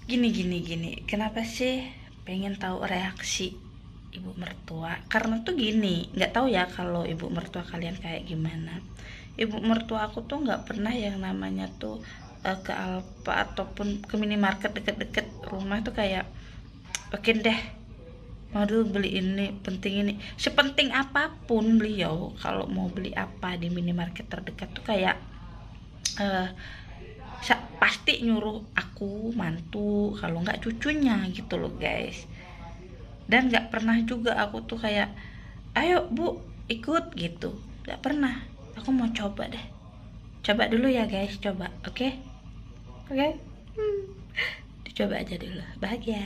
Gini. Kenapa sih pengen tahu reaksi ibu mertua? Karena tuh gini, nggak tahu ya kalau ibu mertua kalian kayak gimana. Ibu mertua aku tuh nggak pernah yang namanya tuh ke Alfa ataupun ke minimarket deket-deket rumah tuh kayak oke deh, waduh beli ini, penting ini. Sepenting apapun beliau kalau mau beli apa di minimarket terdekat tuh kayak pasti nyuruh aku mantu, kalau nggak cucunya gitu loh guys. Dan nggak pernah juga aku tuh kayak ayo bu ikut gitu, nggak pernah. Aku mau coba deh, coba dulu ya guys, coba. Oke. Dicoba aja dulu, bahagia.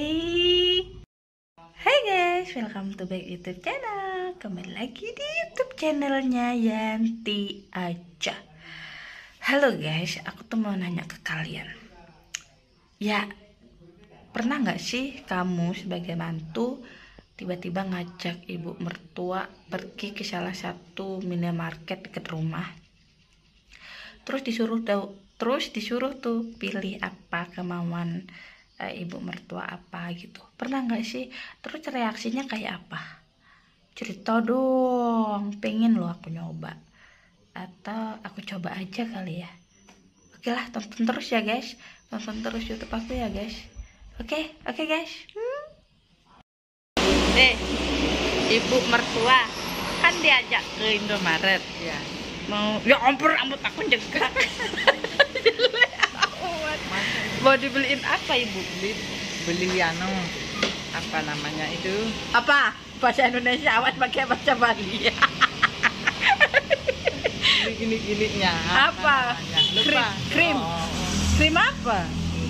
Hai guys, welcome to back YouTube channel. Kembali lagi di YouTube channelnya Yanti aja. Halo guys, aku tuh mau nanya ke kalian. Ya, pernah nggak sih kamu sebagai mantu tiba-tiba ngajak ibu mertua pergi ke salah satu minimarket dekat rumah, terus disuruh tuh pilih apa kemauan ibu mertua apa gitu? Pernah nggak sih? Terus reaksinya kayak apa? Cerita dong, pengen loh aku nyoba, atau aku coba aja kali ya. Oke lah, tonton terus ya guys, tonton terus YouTube aku ya guys. Oke guys. Ibu mertua kan diajak ke Indomaret ya, mau ya ampun rambut aku jegak. Mau dibeliin apa ibu? Beli apa namanya itu? Apa bahasa Indonesia awas pakai bahasa Bali. Gini-gininya Apa? Krim. Krim apa?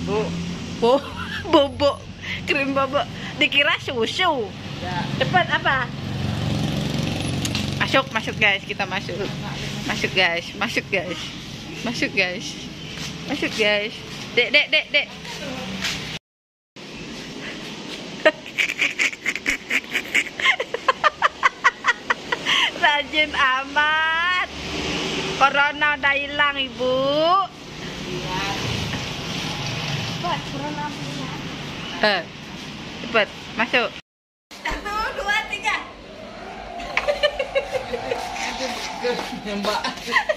Bobo. Krim bobo. Dikira susu. Ya. Cepat apa? Masuk guys, kita masuk. Masuk guys. Dek. Rajin amat. Corona udah hilang ibu. Cepet masuk. 1, 2, 3. Mbak.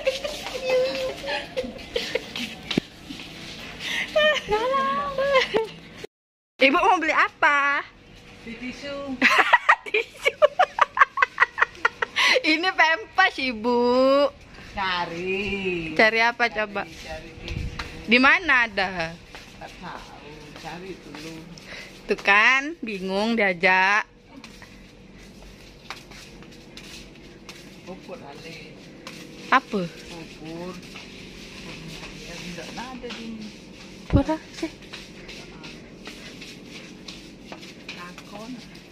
Ibu mau beli apa? Tisu. Tisu. Ini pempes ibu. Cari apa coba? Di mana ada? Tak tahu, cari dulu. Tuh kan, bingung diajak. Pupur ale. Apa? Pupur. Ya tidak ada di Pura sih. Takon.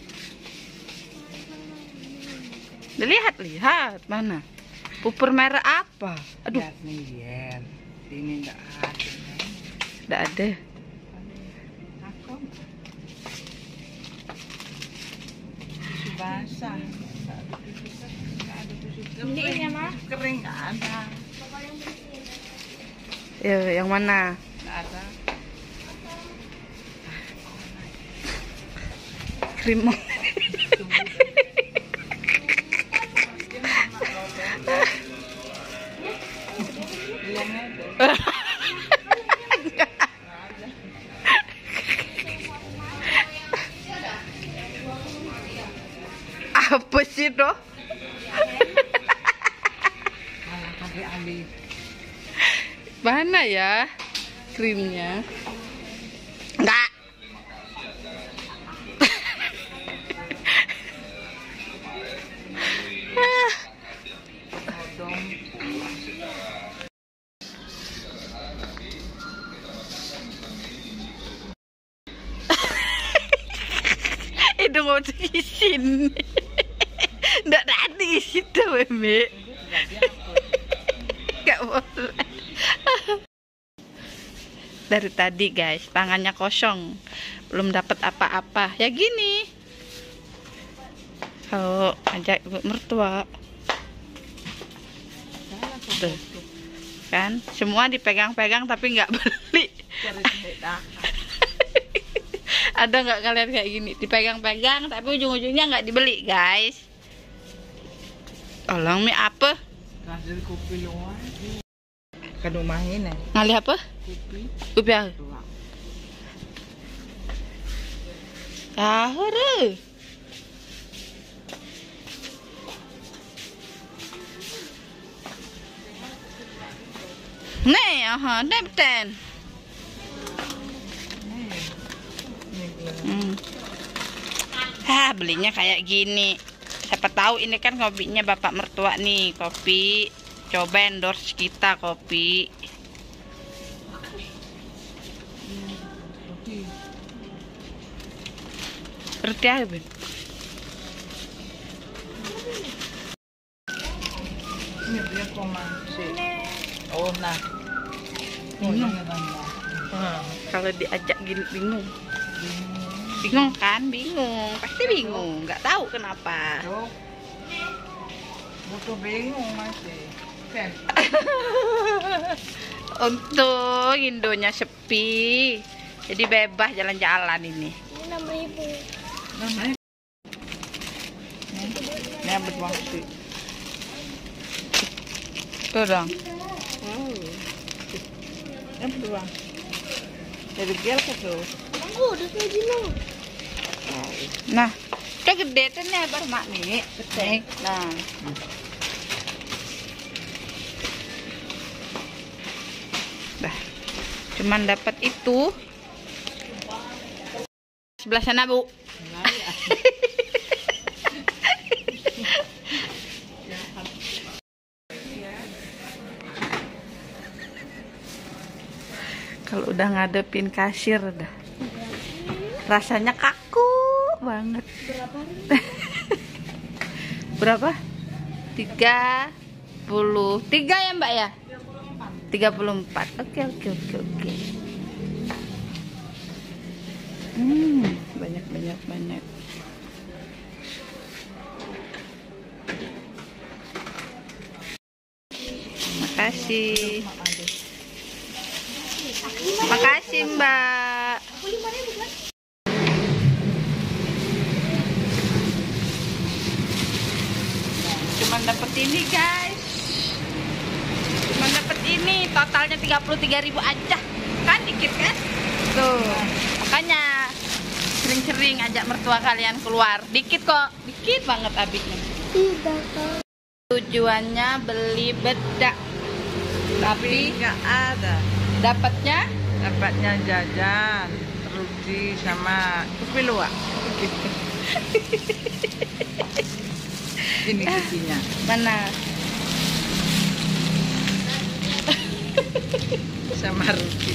Lihat mana? Pupur merah apa? Aduh, Nih, ini enggak ada. enggak ada. Takon. Tisu basah. Ini mah kering enggak ada. Ya, yang mana? Enggak ada. Krim. Apa sih doh? Malah pakai ali. Mana ya krimnya? Enggak. Odong. Itu mau di sini. Nggak ada di situ, Meme. Nggak boleh. Dari tadi guys, tangannya kosong, belum dapat apa-apa. Ya gini. Oh, ajak ibu mertua. Tuh. Kan, semua dipegang-pegang tapi nggak beli. Ada nggak kalian kayak gini? Dipegang-pegang tapi ujung-ujungnya nggak dibeli, guys. Tolong mie apa? Kasih kopi luar. Ke rumah ini. Ngalih apa? Kopi. Kopi apa? Luar. Tahu. Nih, betul. Belinya kayak gini. Siapa tahu ini kan kopinya bapak mertua nih, kopi. Coba endorse kita kopi. Seperti apa, Ben? Ini dia komansi. Oh, nah. Bingung. Kalau diajak gini bingung. Bingung kan? Bingung. Pasti bingung. Nggak tahu kenapa. Butuh bingung masih. Kan? Untung Indonya sepi. Jadi bebas jalan-jalan ini. Ini 6.000. Namanya. Ini beruang sih. Tuh dong. Ini beruang. Jadi gel ke tuh. Aku udah kayak gini. Nah, udah gede tuh nih bar mak nih. Gede. Nah. Dah. Cuman dapat itu. Sebelah sana, Bu. Kalau udah ngadepin kasir dah. Rasanya kaku banget. Berapa? 33 ya, Mbak ya? 34. Oke. Banyak. Makasih. Makasih, Mbak. Aku 5.000 kan? Cuman dapat ini, guys. Cuman dapat ini, totalnya 33.000 aja. Kan dikit kan? Tuh. Makanya sering-sering ajak mertua kalian keluar. Dikit kok, dikit banget habisnya. Tidak tahu. Tujuannya beli bedak. Tapi nggak ada. dapatnya Dapatnya jajan, roti sama kopi luwak. Ini kucinya. mana? Sama roti.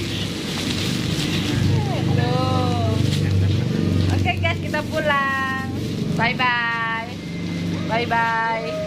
Aduh. Oke guys, kita pulang. Bye bye.